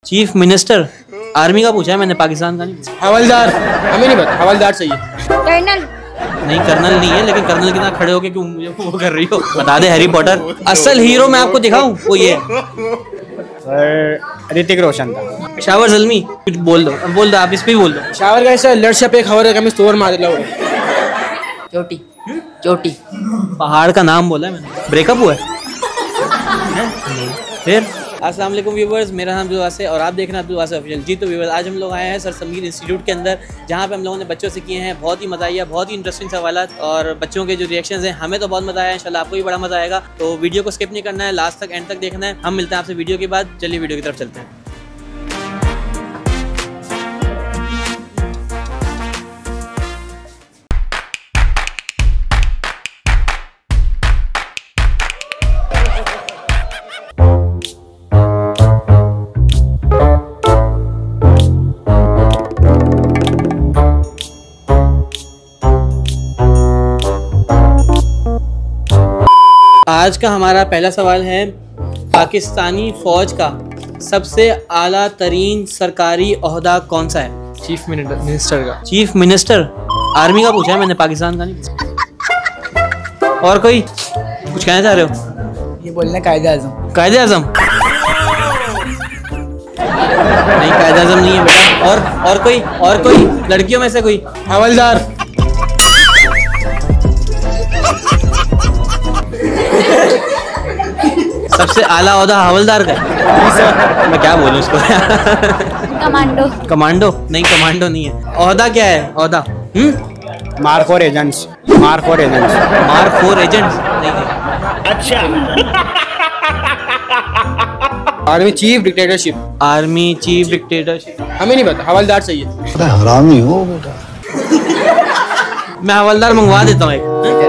Chief minister army का पूछा है मैंने, पाकिस्तान का नहीं। हवलदार, हमें नहीं पता, हवलदार चाहिए। कर्नल नहीं कर्नल नहीं है, लेकिन कर्नल के साथ खड़े होके क्यों मुझे वो कर रही हो? बता दे हैरी पॉटर। असल हीरो मैं आपको दिखाऊं वो ये सर ऋतिक रोशन था। पेशावर ज़ल्मी। कुछ बोल दो, बोल दो, आप इस पे भी बोल दो। पेशावर का ऐसा लड़शा पे खबर है कि हमें स्टोर मार दिला। चोटी चोटी पहाड़ का नाम बोला है मैंने। ब्रेकअप हुआ है? फिर अस्सलाम वालेकुम व्यूवर्स, मेरा नाम अब्दुल वासे और आप देख रहे हैं अब्दुल वासे ऑफिशियल। जी तो व्यूवर्स, आज हम लोग आए हैं सर समीर इंस्टीट्यूट के अंदर, जहाँ पे हम लोगों ने बच्चों से किए हैं बहुत ही मज़ा आया, बहुत ही इंटरेस्टिंग सवालात और बच्चों के जो रिएक्शंस हैं हमें तो बहुत मज़ा आया। इंशाल्लाह आपको भी बड़ा मज़ा आएगा, तो वीडियो को स्किप नहीं करना है, लास्ट तक एंड तक देखना है। हम मिलते हैं आपसे वीडियो के बाद। चलिए वीडियो की तरफ चलते हैं। आज का हमारा पहला सवाल है, पाकिस्तानी फौज का सबसे आला तरीन सरकारी ओहदा कौन सा है? चीफ मिनिस्टर का। चीफ मिनिस्टर आर्मी का पूछा है मैंने, पाकिस्तान का नहीं। और कोई कुछ कहना चाह रहे हो? ये बोलना कायदे आज़म। कायदे आज़म नहीं, कायदे आज़म नहीं है बेटा। और कोई लड़कियों में से कोई? हवलदार। सबसे आला ओहदा हवलदार का है? मैं क्या बोलूं उसको? कमांडो। कमांडो नहीं, कमांडो नहीं है। ओहदा क्या है ओहदा? Mark for agents. Mark for agents. Mark for agents नहीं। अच्छा। Army chief dictatorship. Army chief dictatorship हमें नहीं पता, हवलदार चाहिए। हरामी हो बेटा। मैं हवलदार मंगवा देता हूँ एक।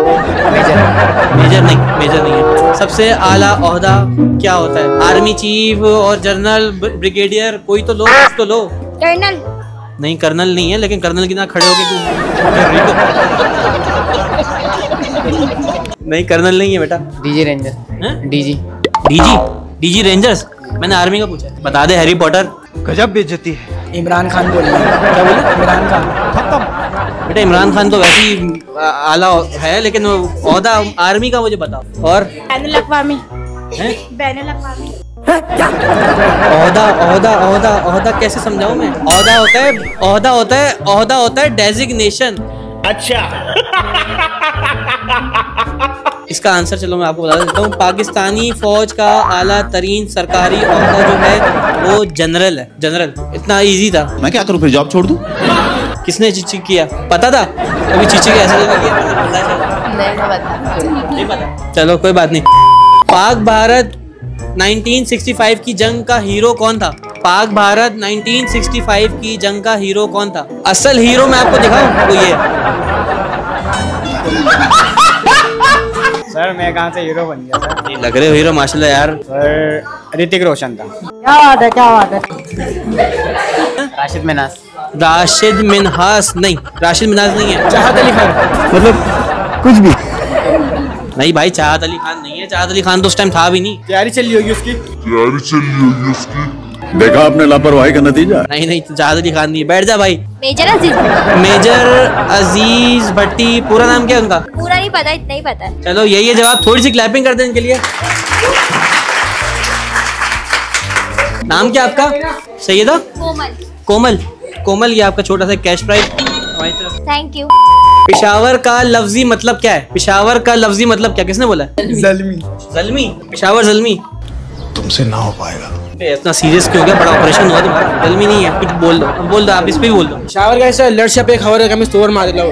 मेजर नहीं है। सबसे आला ओहदा क्या होता है? आर्मी चीफ और जनरल ब्रिगेडियर, कोई तो लो, कुछ तो लो। कर्नल नहीं कर्नल नहीं है, लेकिन कर्नल के साथ खड़े होके क्यों कर रही हो? नहीं कर्नल नहीं है बेटा। DG ranger. DG rangers. मैंने आर्मी का पूछा है। बता दे हैरी पॉटर। गजब बेइज्जती है। इमरान खान बोल रहे हैं। क्या बोले? इमरान खान। बेटा इमरान खान तो वैसे ही आला है, लेकिन ओहदा आर्मी का मुझे बताओ। और बैनुल अक़वामी। ओहदा कैसे समझाऊं मैं? ओहदा होता है डेजिग्नेशन। अच्छा। इसका आंसर चलो मैं आपको बता देता हूँ। पाकिस्तानी फौज का आला तरीन सरकारी ओहदा जो है वो जनरल है। जनरल। इतना इजी था। मैं क्या करूँ फिर, जॉब छोड़ दूँ? किसने चिचिक किया? पता था अभी चिचिक ऐसे नहीं पता। चलो कोई बात नहीं। पाक भारत 1965 की जंग का हीरो कौन था? पाक भारत 1965 की जंग का हीरो कौन था? असल हीरो मैं आपको दिखाऊं वो ये। सर मैं कहाँ से हीरो बन गया सर? लग रहे हो हीरो माशाल्लाह यार। सर ऋतिक रोशन था। क्या बात है। राशिद मिनास। राशिद मिनहास नहीं, राशिद मिनहास नहीं है। चाहत अली खान। मतलब कुछ भी नहीं भाई, चाहत अली खान नहीं है। चाहत अली खान तो उस टाइम था भी नहीं। तैयारी चल रही होगी उसकी। देखा आपने लापरवाही का नतीजा। नहीं चाहत अली खान नहीं है। बैठ जा भाई। मेजर अजीज भट्टी। पूरा नाम क्या है उनका? पूरा नहीं पता, इतना ही पता है। चलो यही है जवाब। थोड़ी सी क्लैपिंग कर दें इनके लिए। नाम क्या आपका? सैयदा कोमल। ये आपका छोटा सा cash prize. Thank you. Peshawar का लफ्जी मतलब क्या है? पेशावर का लफ्जी मतलब क्या? किसने बोला? ज़ल्मी। पेशावर ज़ल्मी। तुमसे ना हो पाएगा। इतना सीरियस क्यों हो गया? बड़ा ऑपरेशन हुआ तुम्हारा। ज़ल्मी नहीं है। कुछ बोल दो आप इस पे भी बोल दो। पेशावर का ऐसा लड़शा पे खबर है कि हमें स्टोर मार दिला।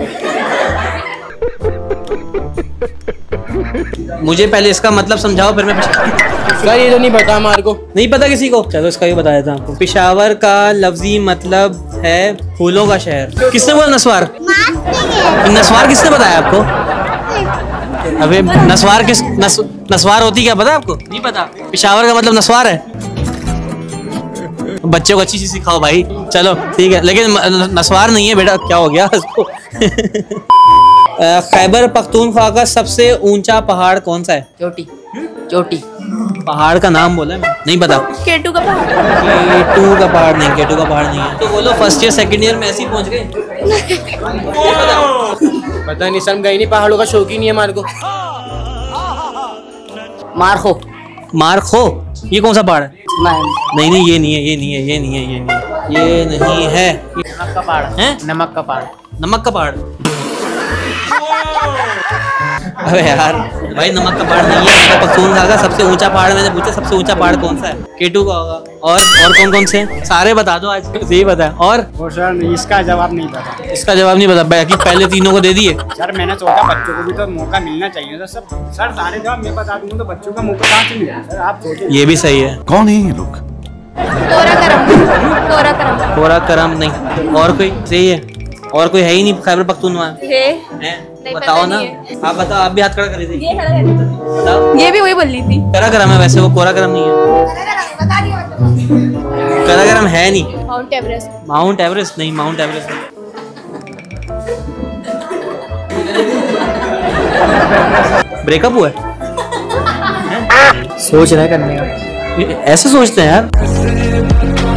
मुझे पहले इसका मतलब समझाओ, फिर मैं। सर ये तो नहीं पता हमारे को। नहीं पता किसी को? चलो इसका भी बता देता हूँ आपको। पेशावर का लफ्जी मतलब है फूलों का शहर। किसने बोला नस्वार? नस्वार किसने बताया आपको? अबे नस्वार होती क्या पता आपको? नहीं पता। पेशावर का मतलब नस्वार है। बच्चों को अच्छी चीज सिखाओ भाई। चलो ठीक है, लेकिन नस्वार नहीं है बेटा। क्या हो गया उसको? खैबर पख्तूनख्वा का सबसे ऊंचा पहाड़ कौन सा है? चोटी पहाड़ का नाम बोला है मैंने, नहीं पता। केटू का पहाड़। केटू का पहाड़ नहीं, केटू का पहाड़ नहीं है। तो बोलो फर्स्ट ईयर सेकंड ईयर में ऐसे ही पहुंच गए। पता नहीं, शर्म गई नहीं, पहाड़ों का शौक ही नहीं है हमारे को। मारखो। मारखो, ये कौन सा पहाड़ है? नहीं नहीं, ये नहीं है, ये नहीं है, ये नहीं है, ये नहीं है, ये नहीं है। नमक का पहाड़ है? नमक का पहाड़। नमक का पहाड़? अबे यार भाई, नमक का पहाड़ नहीं है। तो पख्तूनख्वा का सबसे ऊंचा पहाड़, मैंने पूछा सबसे ऊंचा पहाड़ कौन सा है? केटू का होगा। और कौन कौन से? सारे बता दो आज, यही बता है। और सर इसका जवाब नहीं पता। इसका जवाब नहीं पता, बाकी पहले तीनों को दे दिए। सर मैंने सोचा बच्चों को भी तो मौका मिलना चाहिए था। सब सर सारे जवाब मैं बता दूंगा तो बच्चों का मौका कहाँ से मिलेगा सर? आप सोचो। ये भी सही है। कौन है ये लोग? कोरा करम। कोरा करम। कोरा करम नहीं, और कोई सही है? और कोई है ही नहीं खैबर पख्तूनख्वा है? बताओ ना, आप बताओ। आप भी हाथ खड़ा कर रही थी, बताओ। ये भी वही बोल रही थी। कोरा करम है वैसे, वो कोरा करम नहीं है। कोरा करम है नहीं। Mount Everest. माउंट एवरेस्ट नहीं, माउंट एवरेस्ट नहीं। ब्रेकअप हुआ है? सोच रहे करने का। ऐसे सोचते हैं यार।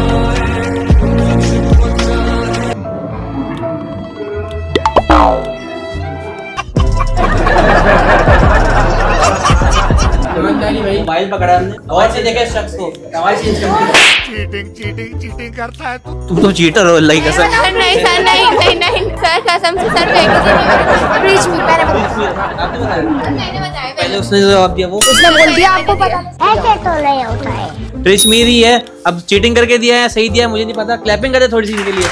मोबाइल पकड़ा हमने और से देखा इस शख्स को, सवाल चेंज कर। चीटिंग करता है तू। तुम तो चीटर हो, अल्लाह की कसम। नहीं सर, नहीं सर, कसम से सर, प्लीज मी, मैंने बताया। पहले उसने जवाब दिया, वो उसने बोल दिया, आपको पता ऐसे तो नहीं होता है। ट्रिश मेरी है, अब चीटिंग करके दिया है, सही दिया है, मुझे नहीं पता। क्लैपिंग करे थोड़ी सी इनके लिए।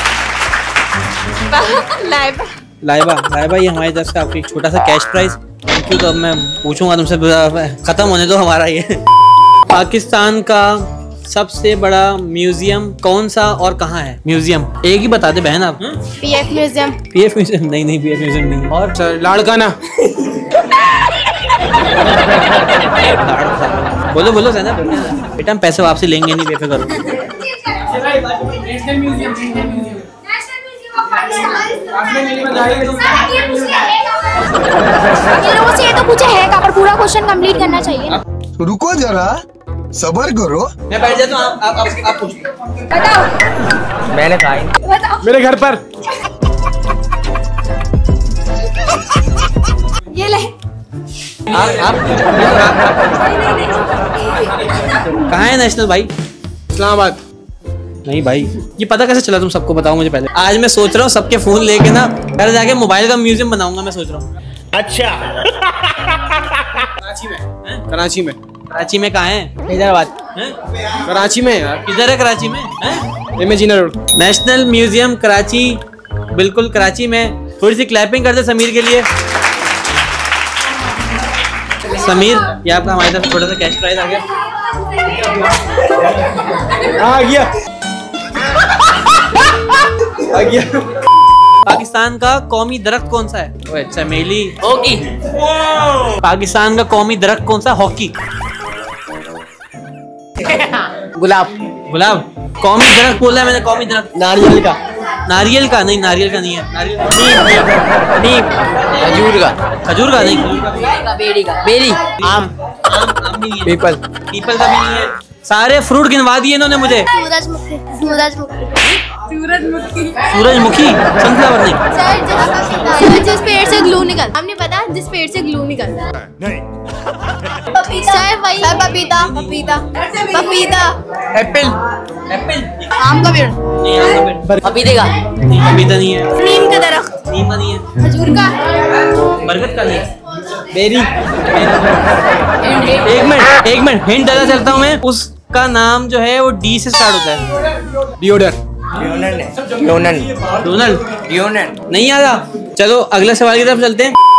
लाइबा, ये हमारी तरफ से आपको एक छोटा सा कैश प्राइज। Thank you. तो अब मैं पूछूंगा तुमसे, खत्म होने दो हमारा ये। पाकिस्तान का सबसे बड़ा म्यूजियम कौन सा और कहाँ है? म्यूजियम एक ही बता दे बहन आप। PF museum. पीएफ म्यूजियम नहीं, पीएफ म्यूजियम नहीं। और सर लाड़काना। बोलो सैना, बेटा हम पैसे वापसी लेंगे नहीं, बेफिक्र करो। से ये तो पूछा है का, पर पूरा क्वेश्चन कंप्लीट करना चाहिए ना। रुको जरा, सबर करो। मैं बैठ जाता हूँ, आप पूछो। बताओ। मैंने कहा ही। बताओ। मेरे घर पर। ये ले। कहाँ है नेशनल भाई? इस्लामाबाद। नहीं भाई, ये पता कैसे चला? तुम सबको बताओ मुझे पहले। आज मैं सोच रहा हूँ सबके फोन लेके ना घर जाके मोबाइल का म्यूजियम बनाऊंगा, मैं सोच रहा हूँ। अच्छा। कराची में। कराची में कहाँ है? हैदराबाद। कराची में यार। किधर है कराची में? इमेजिना रोड। नेशनल म्यूजियम कराची, बिल्कुल कराची में। थोड़ी सी क्लैपिंग कर दे समीर के लिए। समीर, ये आपका हमारी तरफ छोटा सा कैश प्राइज आ गया। आ गया। पाकिस्तान का कौमी दरख्त कौन सा है? ओए चमेली। हॉकी। पाकिस्तान का कौमी दरख्त कौन सा? हॉकी। गुलाब। गुलाब। कौमी दरख्त बोला है मैंने, कौमी दरख्त। नारियल का। नारियल का नहीं, नारियल का नहीं है। नारियल नीम। खजूर का। खजूर का नहीं, खजूर का। बेरी का। बेरी। आम नहीं है। पीपल। पीपल का भी नहीं है। सारे फ्रूट गिनवा दिए इन्होंने मुझे। सूरजमुखी। सूरजमुखी, सनफ्लावर नहीं। सर जिस पेड़ से ग्लू निकल, हमने पता जिस पेड़ से ग्लू निकल। नहीं। सर वही। सर पपीता। एप्पल। एप्पल। आम का पेड़। नहीं, आम का पेड़। पपीते का। नहीं, पपीता नहीं है। नीम का दरख्त। नीम का नहीं है। खजूर का। बरगद का नहीं। बेरी। एक मिनट हिंट देना चलता हूँ मैं। उसका नाम जो है वो डी से स्टार्ट होता है। डिओडर। डोनल्ड नहीं याद। चलो अगले सवाल की तरफ चलते हैं।